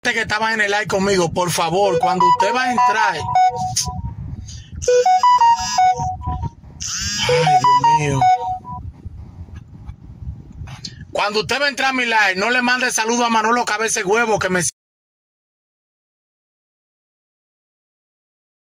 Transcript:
que estaban en el live conmigo, por favor, cuando usted va a entrar. Ay, Dios mío. Cuando usted va a entrar a mi live, no le mande saludo a Manolo Cabeza de Huevo, que me